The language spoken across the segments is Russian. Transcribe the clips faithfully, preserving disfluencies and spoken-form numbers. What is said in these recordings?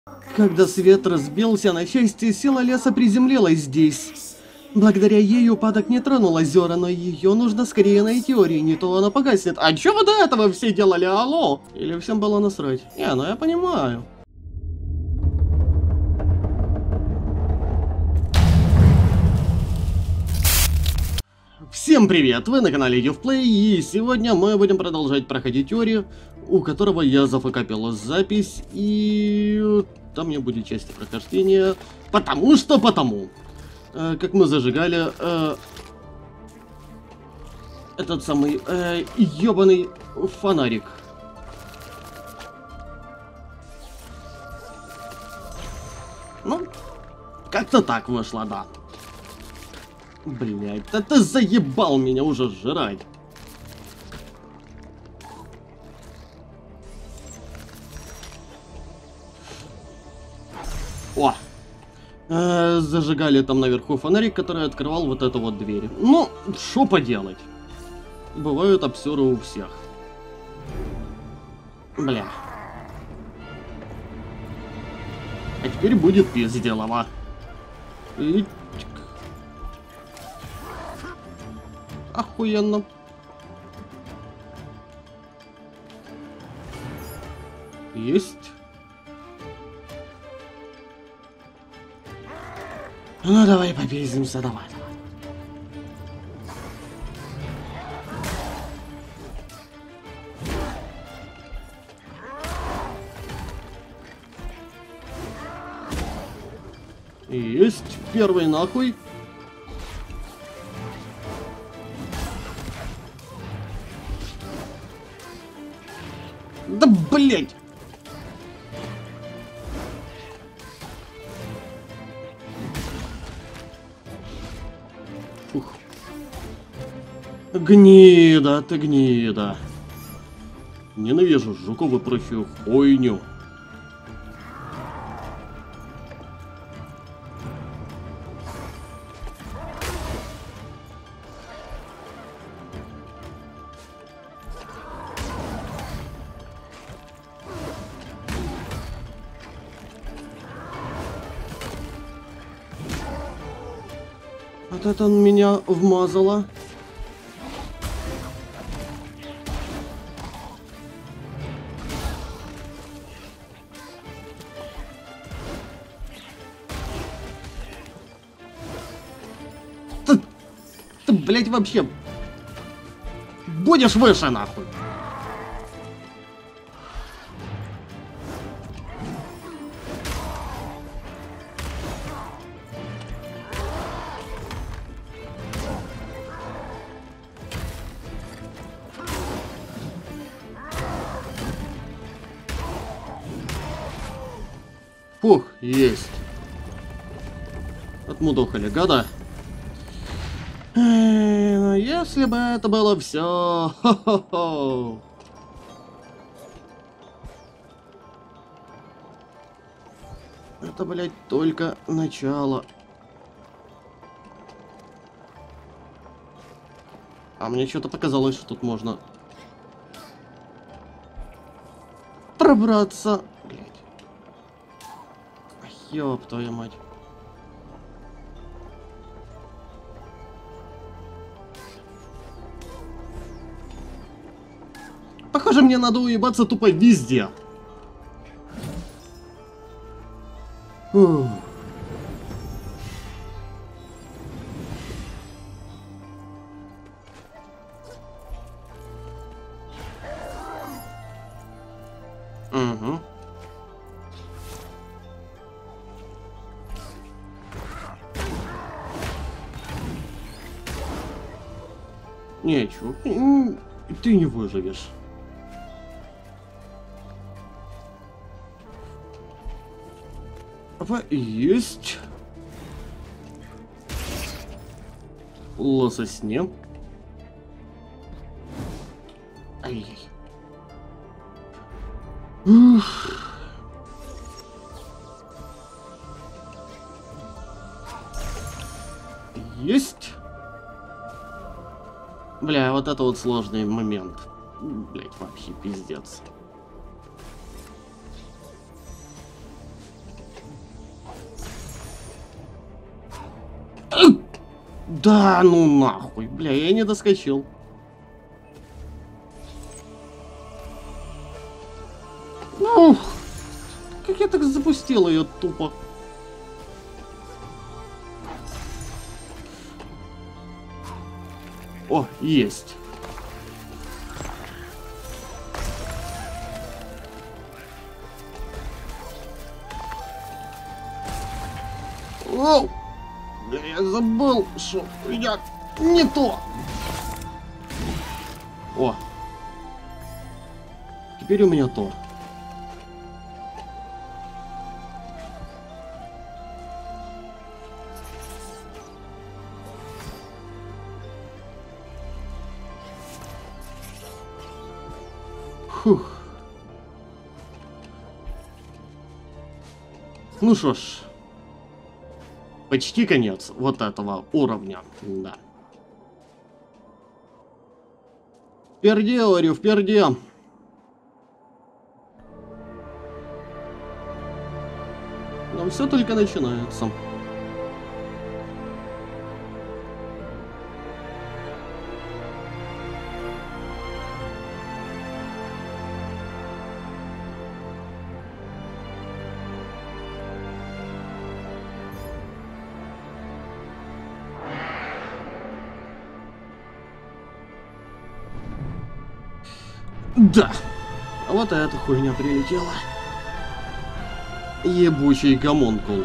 Когда свет разбился на части, сила леса приземлилась здесь. Благодаря ей упадок не тронул озера, но ее нужно скорее найти, Ори, не то она погаснет. А чё вы до этого все делали, алло? Или всем было насрать? Не, ну я понимаю. Всем привет, вы на канале Ювплей, и сегодня мы будем продолжать проходить Ори, у которого я зафакапил запись, и там не будет части прохождения, потому что потому. Э, как мы зажигали э, этот самый э, ёбаный фонарик. Ну, как-то так вышло, да. Блять, да ты заебал меня уже жрать. О! Э, зажигали там наверху фонарик, который открывал вот эту вот дверь. Ну, что поделать? Бывают обсеры у всех. Бля. А теперь будет пизделово. И... Охуенно. Есть. Ну давай попиздимся, давай, давай. Есть. Первый нахуй. Да блять! Фух. Гнида, ты гнида. Ненавижу жуков и прочую хуйню. Вот это он меня вмазало. Ты, ты, блядь, вообще будешь выше, нахуй. Фух, есть. Отмудохали, гада. Эй, ну если бы это было все. Хо-хо-хо. Это, блядь, только начало. А мне что-то показалось, что тут можно пробраться. Блядь. Ёб твою мать. Похоже, мне надо уебаться тупо везде. Фух. Угу. Не, чувак, ты не выживешь. Опа, есть. Лососне. Ай-яй. Ух. Есть. Бля, вот это вот сложный момент. Блять, вообще пиздец. Да, ну нахуй, бля, я не доскочил. Ух, как я так запустил ее тупо. О, есть. Оу! Бля, я забыл, что я не то. О. Теперь у меня то. Фух. Ну что ж. Почти конец вот этого уровня, да. Впереди, говорю, впереди. Но все только начинается. Да. А вот эта хуйня прилетела. Ебучий гомункул.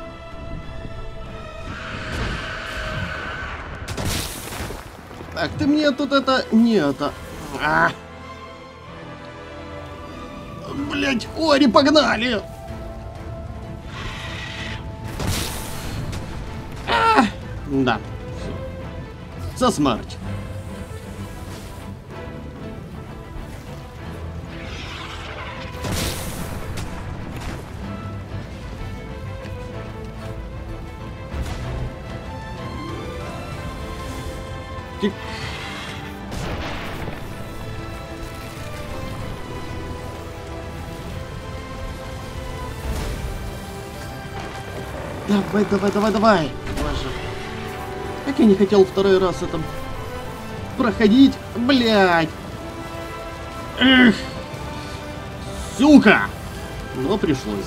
Так, ты мне тут это... Не это... А! Блять, Ори, погнали! А! Да. За смерть. Тик. Давай, давай, давай, давай. Боже. Как я не хотел второй раз это проходить, блядь. Эх. Сука. Но пришлось.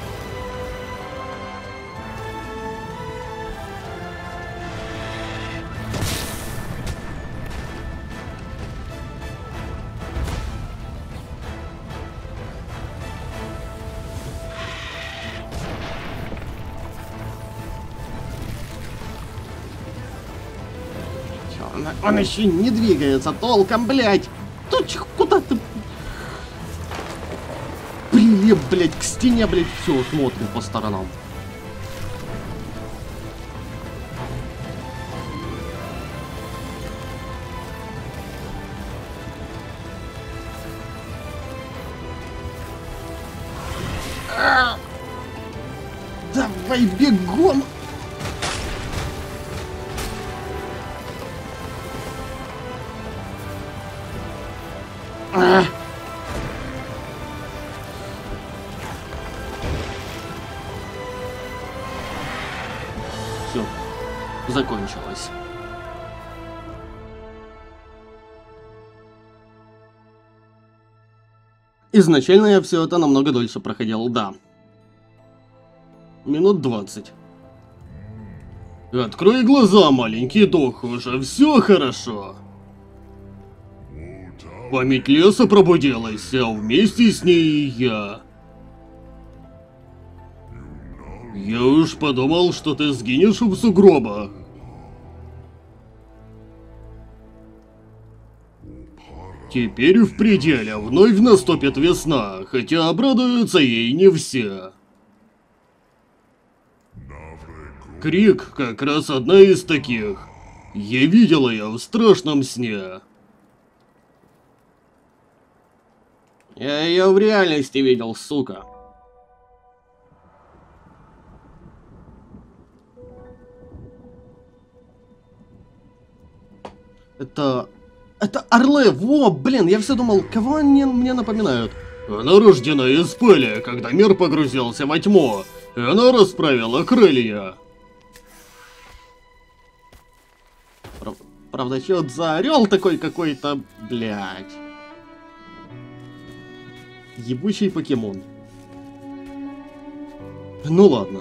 Он, он еще не двигается толком, блядь. Тут куда ты... Прилип, блядь, к стене, блядь, все, смотрим по сторонам. А! Давай бегом! А! Все, закончилось. Изначально я все это намного дольше проходил, да. Минут двадцать. Открой глаза, маленький дух, уже все хорошо. Память леса пробудилась, а вместе с ней и я. Я уж подумал, что ты сгинешь в сугробах. Теперь в пределе вновь наступит весна, хотя обрадуются ей не все. Крик как раз одна из таких. Я видел ее в страшном сне. Я ее в реальности видел, сука. Это... Это орлы! Во, блин, я все думал, кого они мне напоминают? Она рождена из пыли, когда мир погрузился во тьму. И она расправила крылья. Правда, что это за орел такой какой-то, блядь. Ебучий покемон. Ну ладно.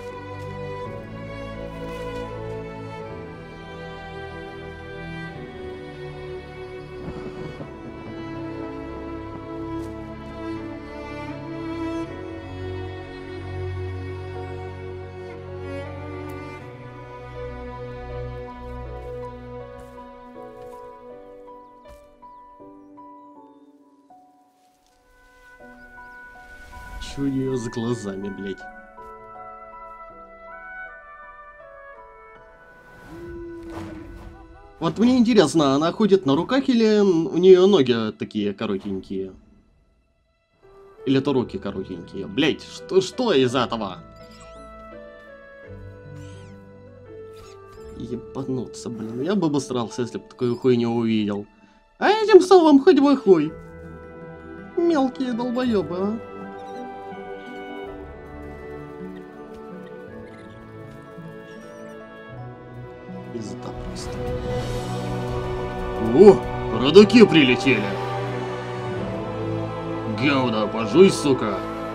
Чё у неё с глазами, блядь? Вот мне интересно, она ходит на руках или у нее ноги такие коротенькие? Или то руки коротенькие? Блять, что, что из этого? Ебануться, блин. Я бы обосрался, если бы такую хуйню увидел. А этим словом хоть бы хуй. Мелкие долбоебы, а. Пизда просто. О, родаки прилетели. Говна, пожуй, сука.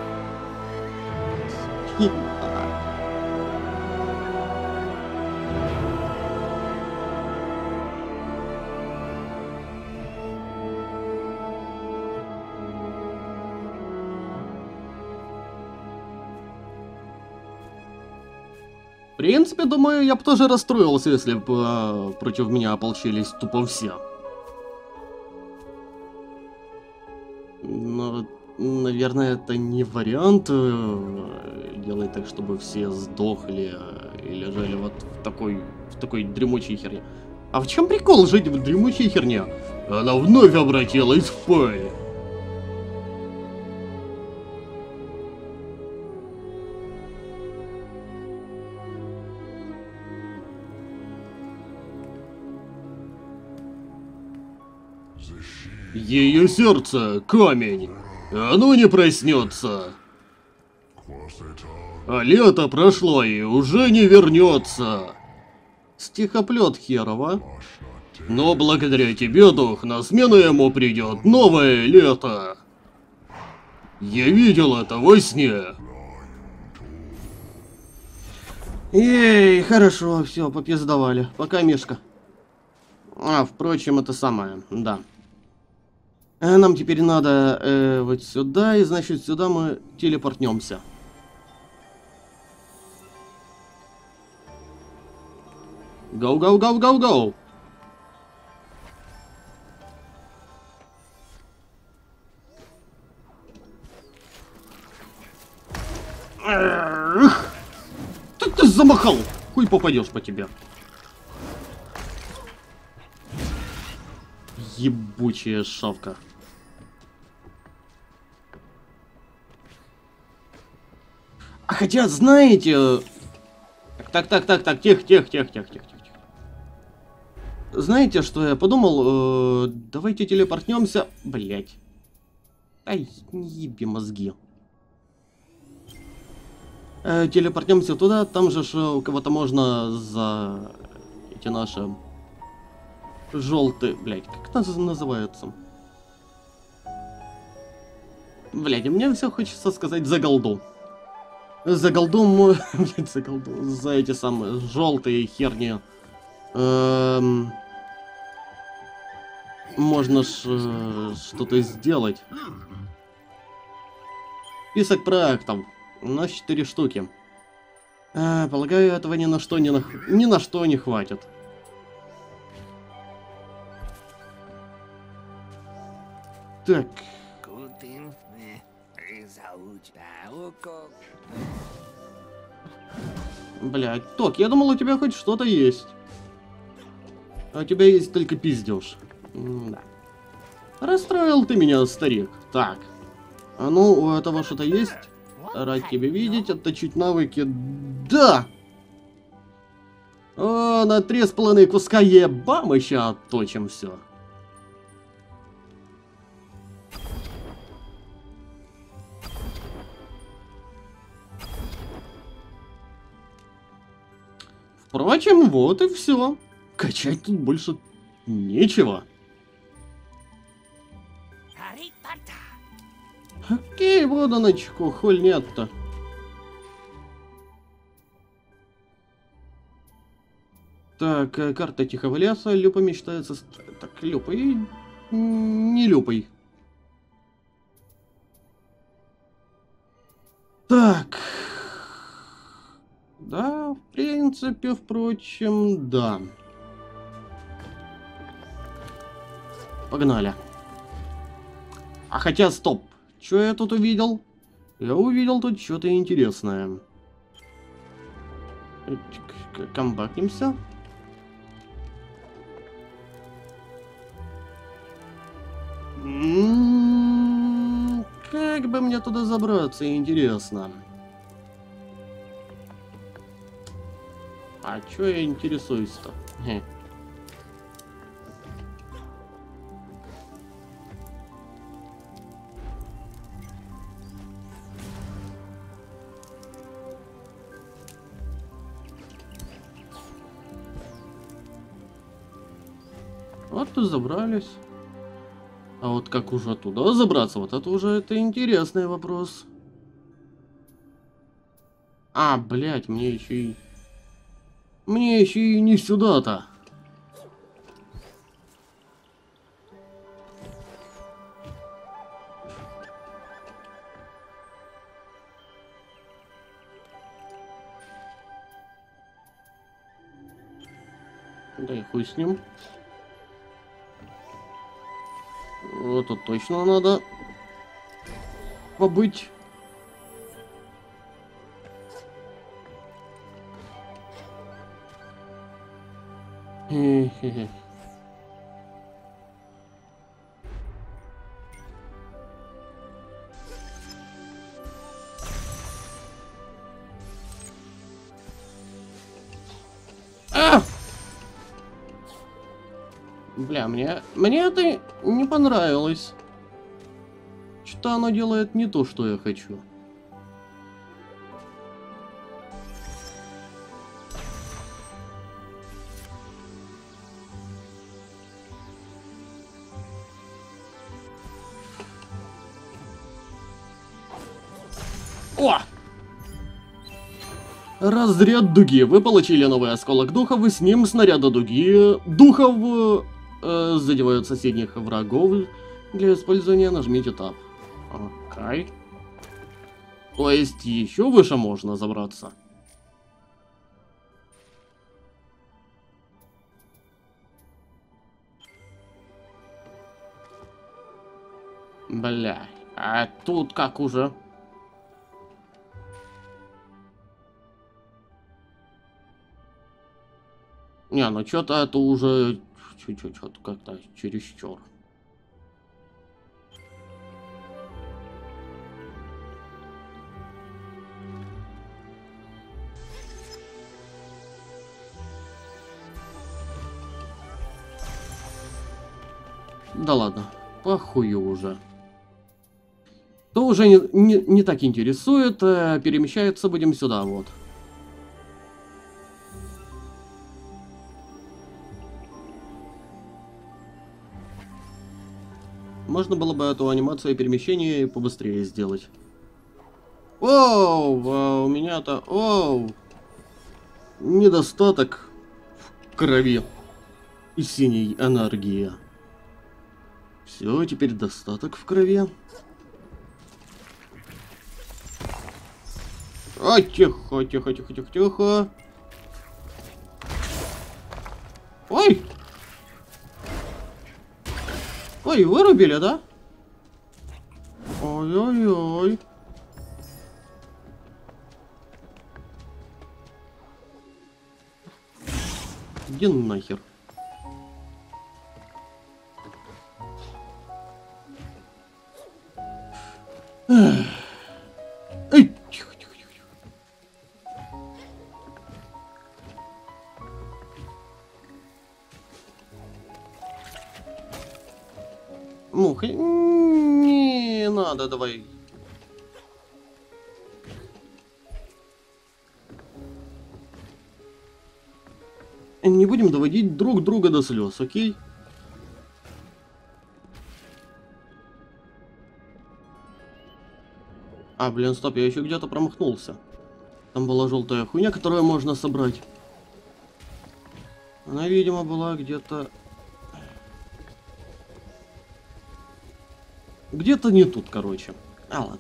В принципе, думаю, я бы тоже расстроился, если бы э, против меня ополчились тупо все. Но, наверное, это не вариант э, делать так, чтобы все сдохли э, и лежали вот в такой, в такой дремучей херне. А в чем прикол жить в дремучей херне? Она вновь обратилась в пыль. Ее сердце — камень. Оно не проснется. А лето прошло и уже не вернется. Стихоплет херова. Но благодаря тебе, дух, на смену ему придет новое лето. Я видел это во сне. Эй, хорошо, все, попиздовали. Пока, Мишка. А, впрочем, это самое, да. Нам теперь надо э, вот сюда, и значит сюда мы телепортнемся. Гоу, гоу, гоу, гоу, гоу. Ты, ты замахал! Хуй попадешь по тебе. Ебучая шавка. А хотя, знаете... Так, так, так, так, тихо, тихо, тихо, тихо, тихо, тихо. Знаете, что я подумал? Э, давайте телепортнемся. Блять. Ай, не еби мозги. Э, телепортнемся туда, там же у кого-то можно за эти наши... Желтый, блядь, как это называется? Блядь, мне все хочется сказать за голду. За голду, блядь, за голду, за эти самые желтые херни. Эм... Можно ж э, что-то сделать. Список проектов. У нас четыре штуки. Э, полагаю, этого ни на что не на... ни на что не хватит. Так. Блядь, Ток, я думал, у тебя хоть что-то есть. А у тебя есть только пиздеж. Да. Расстроил ты меня, старик. Так. А ну, у этого что-то есть? Рад тебя видеть, отточить навыки. Да! О, на три с половиной куска ебам еще отточим все. Впрочем, вот и все. Качать тут больше Ничего. Окей, вот она чеку, холь нет-то. Так, э, карта Тихого леса. Люпа мечтается... Так, Люпа и... Не Люпой. Так. Да, в принципе, впрочем, да. Погнали. А хотя, стоп. Что я тут увидел? Я увидел тут что-то интересное. Комбакнемся. М-м-м, как бы мне туда забраться, интересно. А чё я интересуюсь-то? Вот и забрались. А вот как уже туда забраться, вот это уже это интересный вопрос. А, блядь, мне еще и... Мне еще и не сюда-то. Да и хуй с ним. Вот тут точно надо побыть. Хе-хе-хе. А! Бля, мне, мне это не понравилось. Что-то оно делает не то, что я хочу. О! Разряд дуги. Вы получили новый осколок духов, и с ним снаряда дуги духов э, задевают соседних врагов. Для использования нажмите Tab. Окей. То есть еще выше можно забраться. Бля, а тут как уже? Не, ну что-то это уже чуть-чуть что-то как-то чересчур. Да ладно, похую уже. То уже не, не, не так интересует, а перемещаться будем сюда, вот. Можно было бы эту анимацию перемещения побыстрее сделать. Оу, а у меня-то, оу, недостаток в крови и синей энергии. Все, теперь достаток в крови. А, тихо, тихо, тихо, тихо, тихо. Ой! Ой, вырубили, да? Ой-ой-ой. Иди нахер. Эй, тихо, тихо, тихо, тихо. Муха, не надо, давай. Не будем доводить друг друга до слез, окей? А, блин, стоп, я еще где-то промахнулся. Там была желтая хуйня, которую можно собрать. Она, видимо, была где-то... Где-то не тут, короче. А, ладно.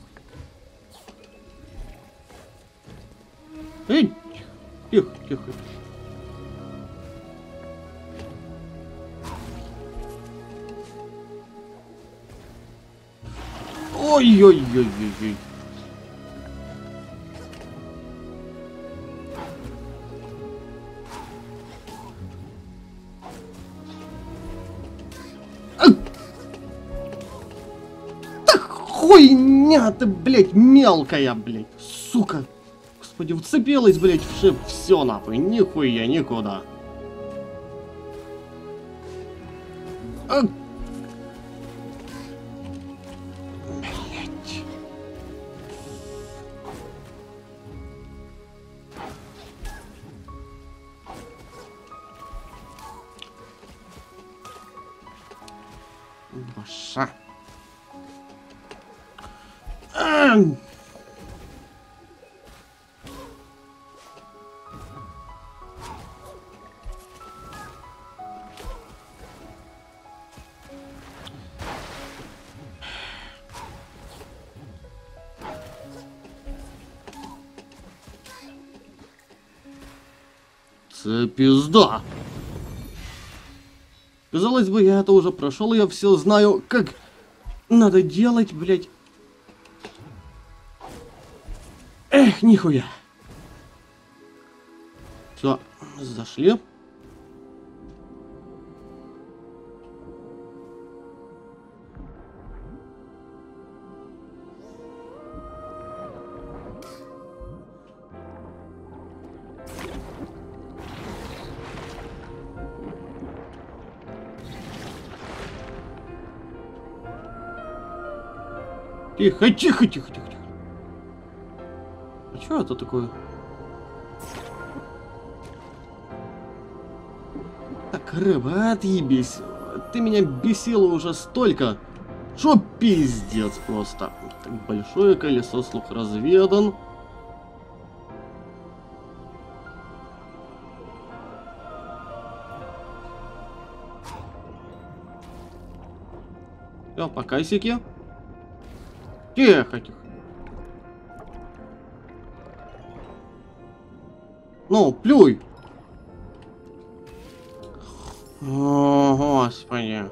Эй! Тихо, тихо. Ой-ой-ой-ой-ой. Хуйня ты, блядь, мелкая, блядь, сука. Господи, вцепилась, блядь, в шип, все нахуй, нихуя, никуда. А... Блядь. Баша. Це пизда. Казалось бы, я это уже прошел, я все знаю, как надо делать, блядь. Эх, нихуя. Все, зашли. Тихо, тихо, тихо, тихо, тихо. А что это такое? Так, рыба, отъебись. Ты меня бесила уже столько. Шо пиздец просто. Так, большое колесо, слух разведан. Все, по касике. Тихо, тихо. Ну, плюй. О, господи.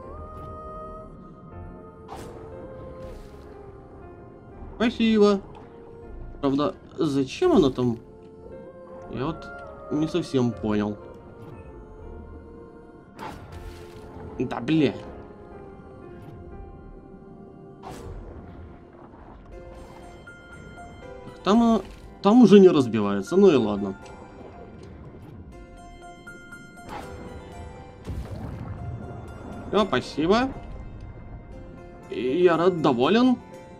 Спасибо. Правда, зачем она там? Я вот не совсем понял. Да, бля. Там, там уже не разбивается, ну и ладно. Все, спасибо. Я рад, доволен.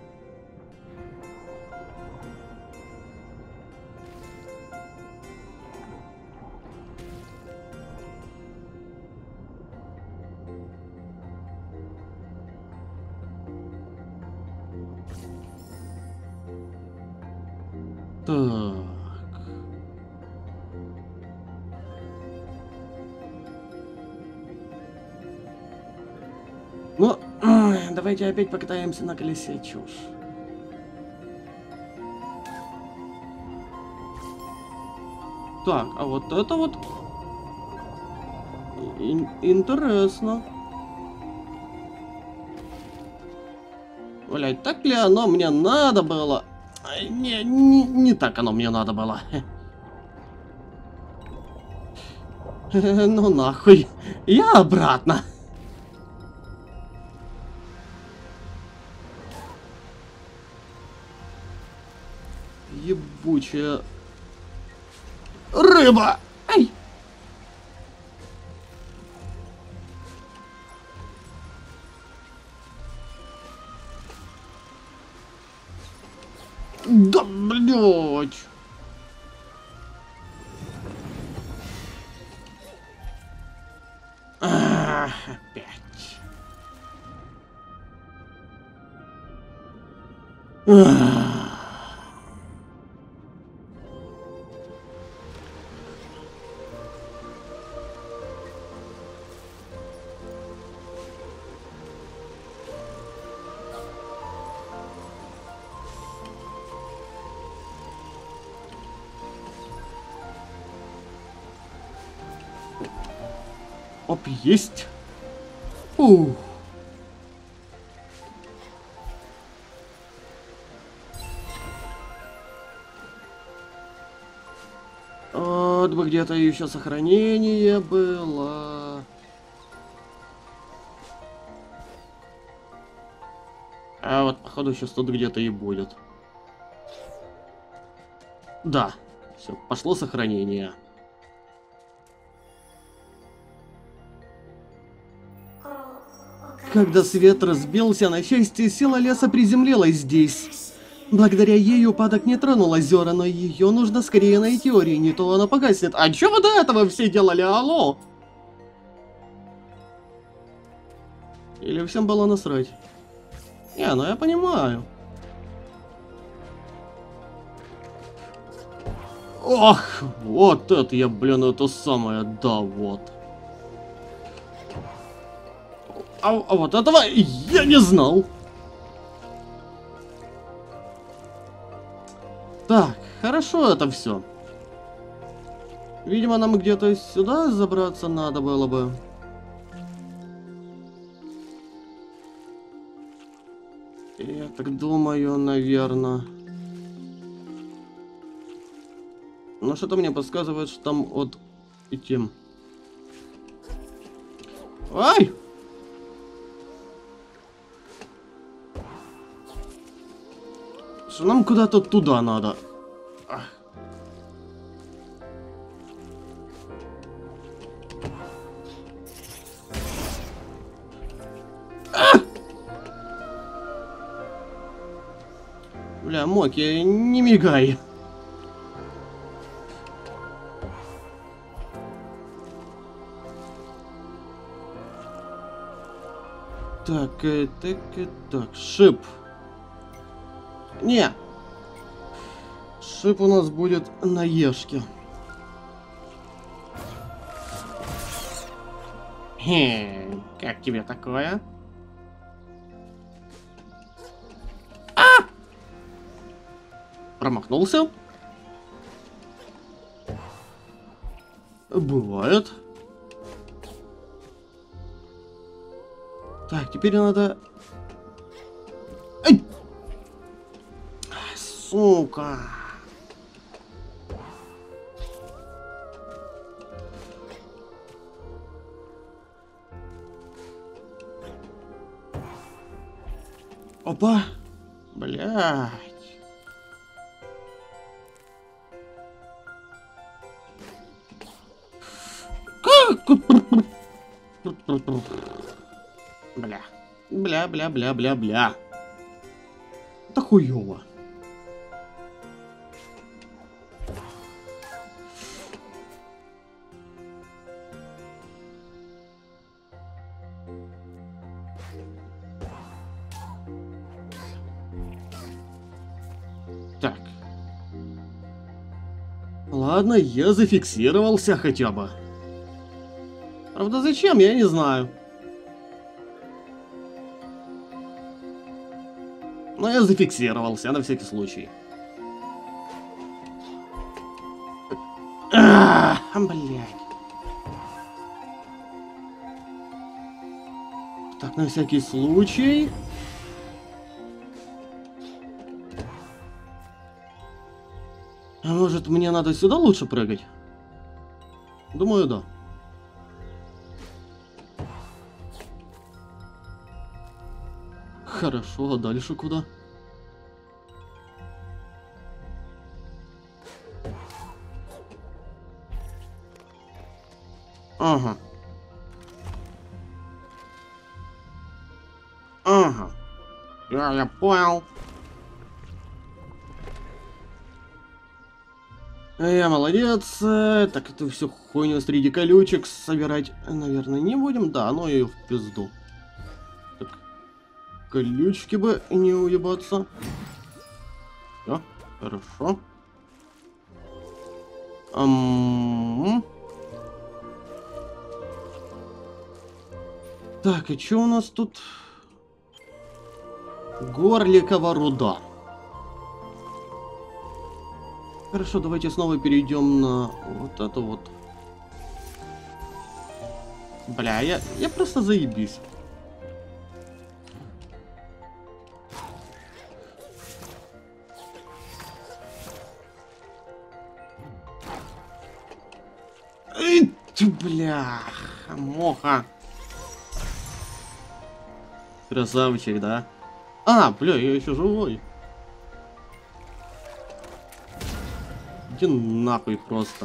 Так. Ну, давайте опять покатаемся на колесе, чушь. Так, а вот это вот ин- интересно. Блять, так ли оно мне надо было? Не, не, не так оно мне надо было. Ну нахуй. Я обратно. Ебучая рыба. Ай. Да, блядь. Ах, опять. Оп, есть. Ух. Вот бы где-то еще сохранение было. А вот, походу, сейчас тут где-то и будет. Да, все, пошло сохранение. Когда свет разбился на части, сила леса приземлилась здесь. Благодаря ей упадок не тронул озера, но ее нужно скорее найти, Ори, не то она погаснет. А чё вы до этого все делали, алло? Или всем было насрать? Не, ну я понимаю. Ох, вот это я, блин, это самое, да, вот. А, а вот этого я не знал. Так, хорошо это все. Видимо, нам где-то сюда забраться надо было бы. Я так думаю, наверное. Но что-то мне подсказывает, что там вот идти. Ай! Что нам куда-то туда надо. Ах. А! Бля, Моки, не мигай. Так, э, так, э, так, шип. Не. Шип у нас будет на ешке. Хе, как тебе такое? А! Промахнулся? Бывает. Так, теперь надо... Ай! Сука! Опа! Блядь! Бля. Бля, бля, бля, бля, бля. Это хуёво. Так. Ладно, я зафиксировался хотя бы. Правда, зачем, я не знаю. Но я зафиксировался, на всякий случай. А, блядь. Так, на всякий случай. А может, мне надо сюда лучше прыгать? Думаю, да. Хорошо, а дальше куда? Ага. Ага. Я, я понял. Я молодец. Так, это все хуйню среди колючек собирать, наверное, не будем. Да, ну и в пизду. Так. Колючки бы не уебаться. Хорошо. Ам... Так, и что у нас тут? Горликова руда. Хорошо, давайте снова перейдем на вот это вот. Бля, я, я просто заебись. Эй, ты, бля, моха. Красавчик, да? А, бля, я еще живой. Иди нахуй просто.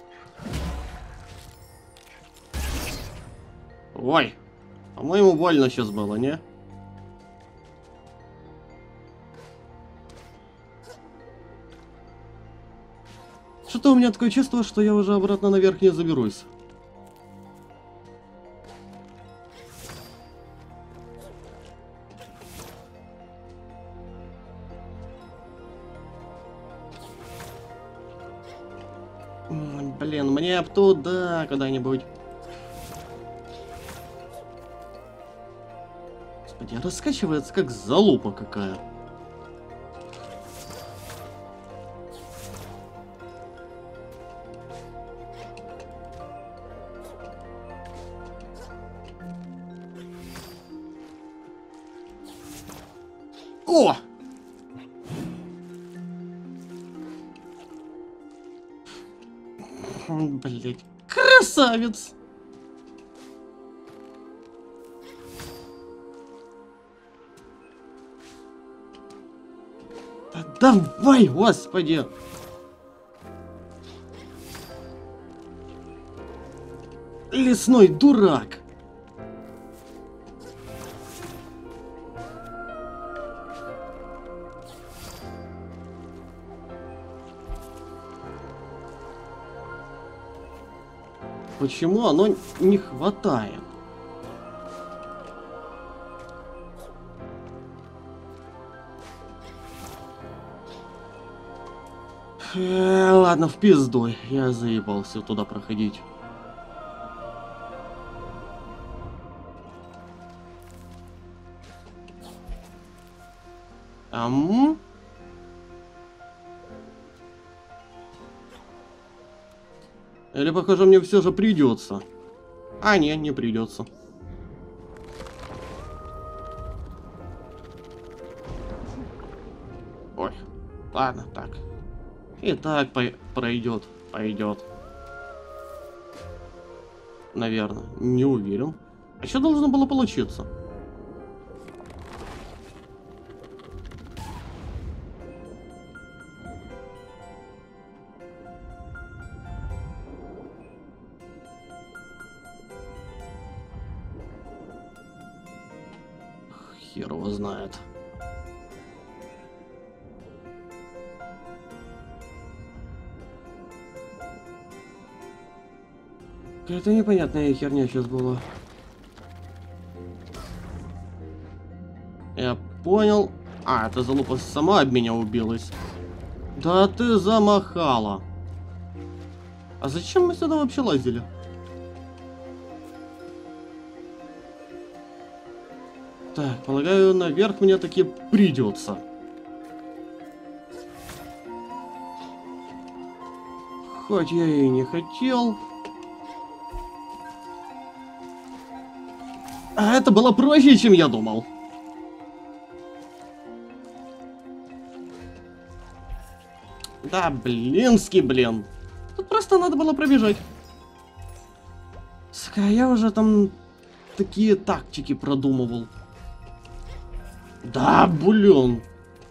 Ой, по-моему, больно сейчас было, не? Что-то у меня такое чувство, что я уже обратно наверх не заберусь. Блин, мне туда когда-нибудь. Господи, раскачивается как залупа какая. О! Блять, красавец! Да давай, господи! Лесной дурак! Почему оно не хватает? Э, ладно, в пизду. Я заебался туда проходить. Ам? Или, похоже, мне все же придется. А, не, не придется. Ой, ладно, так. И так по пройдет, пойдет. Наверное, не уверен. А что должно было получиться? Хер его знает. Какая-то непонятная херня сейчас была. Я понял. А, эта залупа сама об меня убилась. Да ты замахала. А зачем мы сюда вообще лазили? Так, полагаю, наверх мне таки придется. Хоть я и не хотел. А это было проще, чем я думал. Да, блинский, блин. Тут просто надо было пробежать. Сука, я уже там такие тактики продумывал. Да, блин.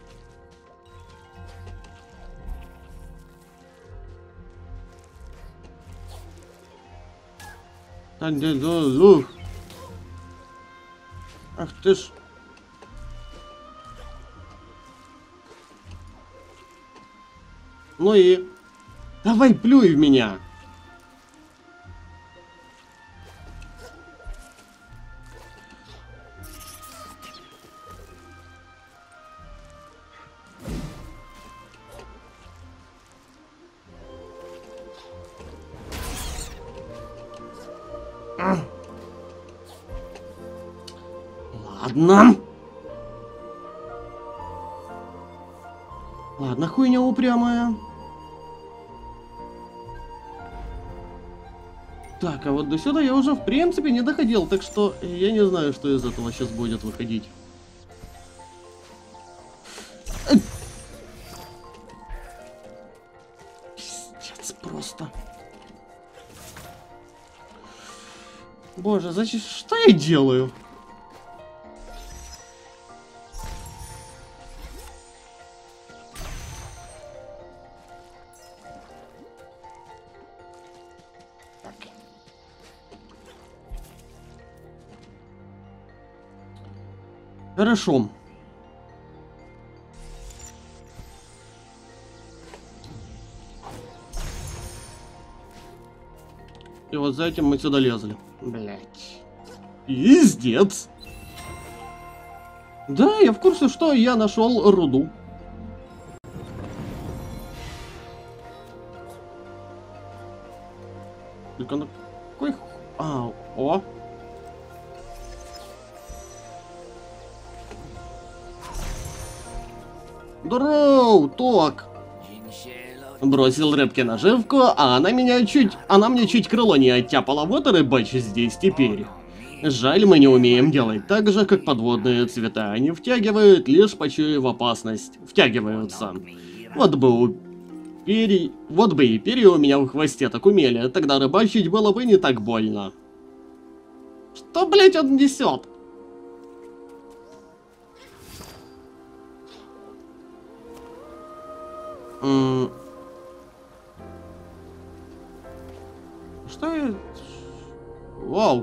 Ах ты ж. Ну и... Давай плюй в меня. Ладно. Ладно, хуйня упрямая. Так, а вот до сюда я уже в принципе не доходил, так что я не знаю, что из этого сейчас будет выходить. Пиздец просто. Боже, зачем? Что я делаю? Хорошо. И вот за этим мы сюда лезли. Блять. Пиздец. Да, я в курсе, что я нашел руду. Только на какой... А, о. Здорово, Ток! Бросил рыбке наживку, а она меня чуть... Она мне чуть крыло не оттяпала, вот и рыбачь здесь теперь. Жаль, мы не умеем делать так же, как подводные цвета. Они втягивают, лишь почуяв опасность. Втягиваются. Вот бы у... Перья... Вот бы и перья у меня в хвосте так умели, тогда рыбачить было бы не так больно. Что, блять, он несет? М Что я... Вау.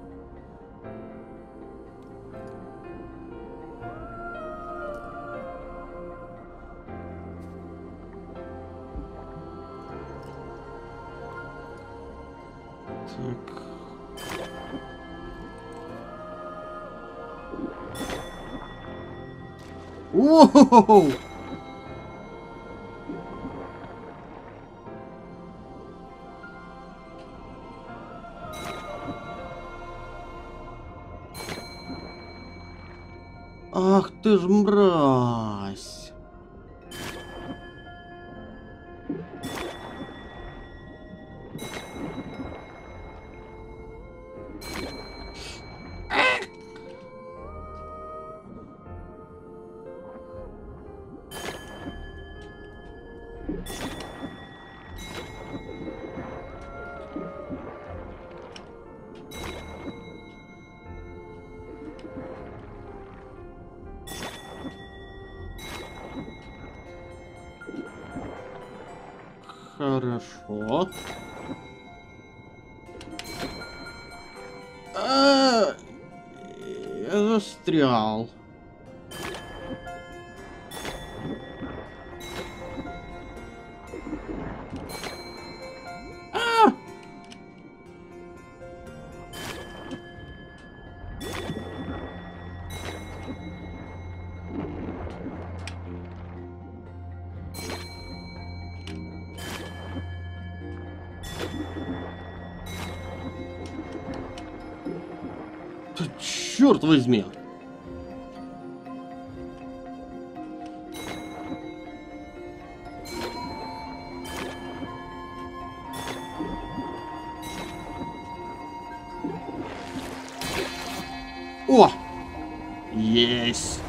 Так. Воу! Ах ты ж мразь. Хорошо. А, я застрял. А! Черт возьми. О! Есть!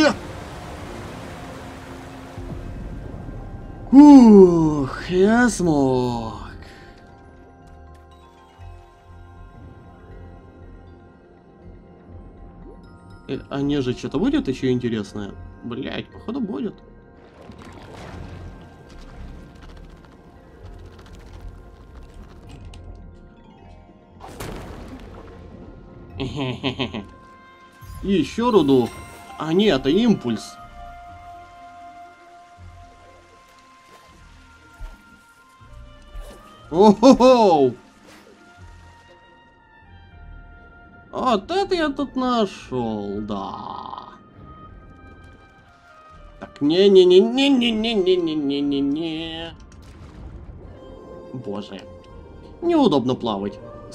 Ух, я смог. Э, а не же что-то будет еще интересное? Блять, походу будет. Еще руду. А нет, это импульс. О-хо-хо! Вот это я тут нашел, да. Так, не-не-не-не-не-не-не-не-не-не. Боже. Неудобно плавать.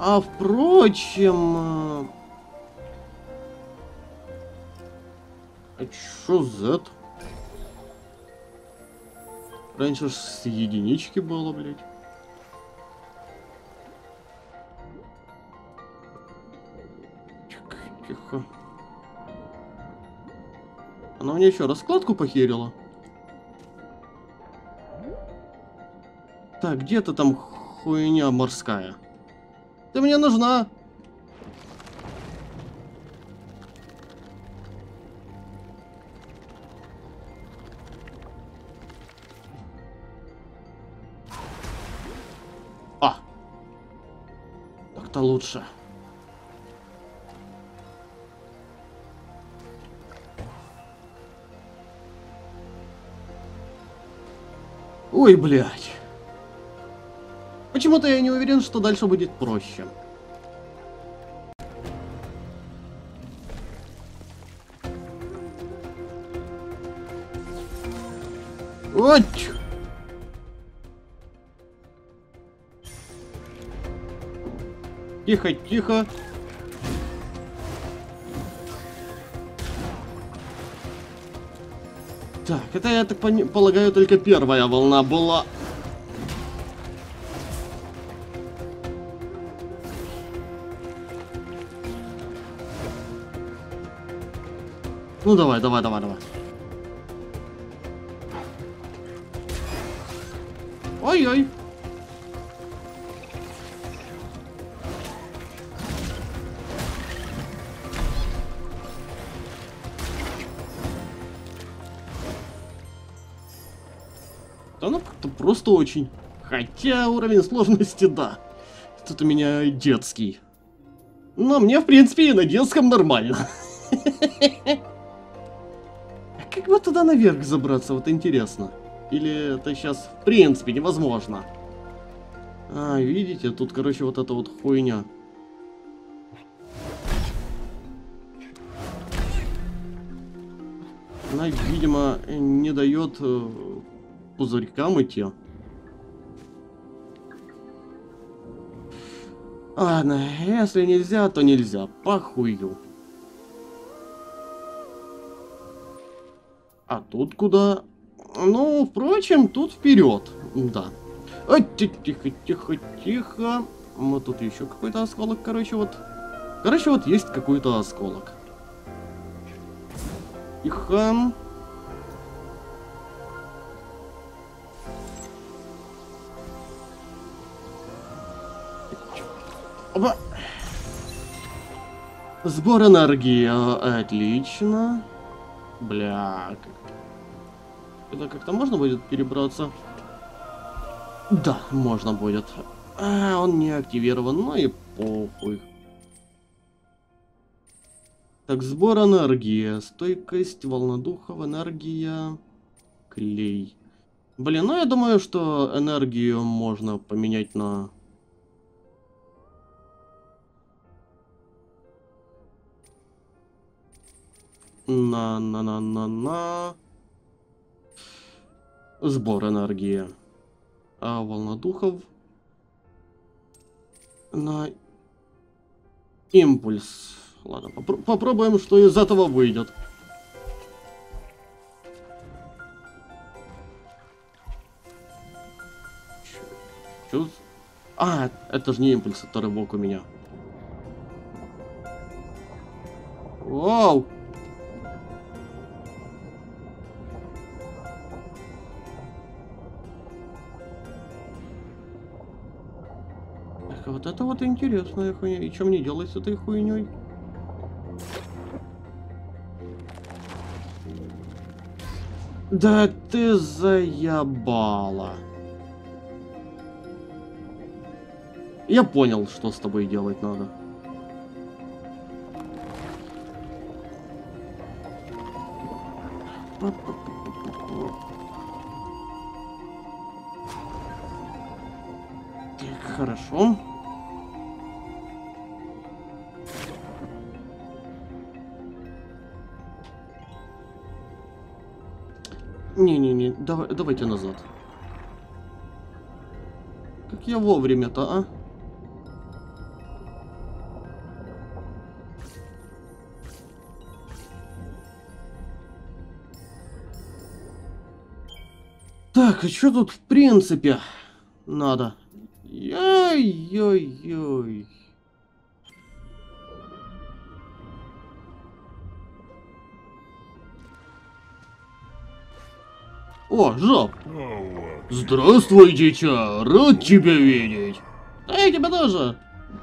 А впрочем... А чё Z? Раньше ж с единички было, блядь. Тихо, тихо. Она мне еще раскладку похерила. Так, где ты там, хуйня морская? Ты мне нужна. А! Так-то лучше. Ой, блядь. Почему-то я не уверен, что дальше будет проще. Вот. Тихо, тихо. Так, это, я так полагаю, только первая волна была. Ну давай, давай, давай, давай. Ой-ой. Да ну как-то просто очень. Хотя уровень сложности, да. Тут у меня детский. Но мне, в принципе, и на детском нормально. Как бы туда наверх забраться, вот интересно. Или это сейчас, в принципе, невозможно. А, видите, тут, короче, вот эта вот хуйня. Она, видимо, не дает э, пузырькам идти. Ладно, если нельзя, то нельзя. Похую. А тут куда? Ну, впрочем, тут вперед. Да. Ой, тихо, тихо, тихо. Вот тут еще какой-то осколок, короче, вот. Короче, вот есть какой-то осколок. Тихо. Опа. Сбор энергии. Отлично. Бля. Это как-то можно будет перебраться? Да, можно будет. А, он не активирован, ну и похуй. Так, сбор энергии. Стойкость, волна духов, энергия, клей. Блин, ну я думаю, что энергию можно поменять на... На-на-на-на-на... Сбор энергии. А волна духов на импульс. Ладно, попро попробуем, что из этого выйдет. Чё? А, это же не импульс, это рывок у меня. Вау! Вот это вот интересная хуйня. И что мне делать с этой хуйней? Да ты заебала. Я понял, что с тобой делать надо. Так, хорошо. Не-не-не, давай, давайте назад. Как я вовремя-то, а? Так, а что тут в принципе надо? Ой-ой-ой. О, жаб! Здравствуй, дитя! Рад тебя видеть! А я тебя тоже!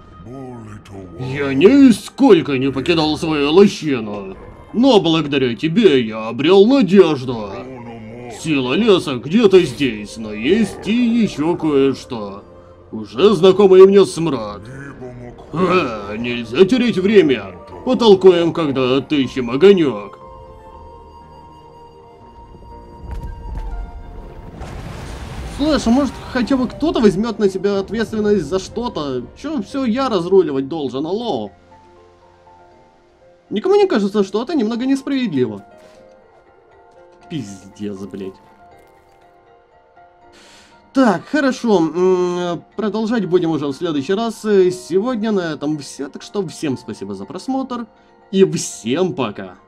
Я нисколько не покидал свою лощину, но благодаря тебе я обрел надежду. Сила леса где-то здесь, но есть и еще кое-что. Уже знакомый мне смрад. А, нельзя терять время. Потолкуем, когда отыщем огонек. Слышь, а может хотя бы кто-то возьмет на себя ответственность за что-то? Чё все я разруливать должен, алло? Никому не кажется, что это немного несправедливо? Пиздец, блять. Так, хорошо, продолжать будем уже в следующий раз. Сегодня на этом все, так что всем спасибо за просмотр и всем пока.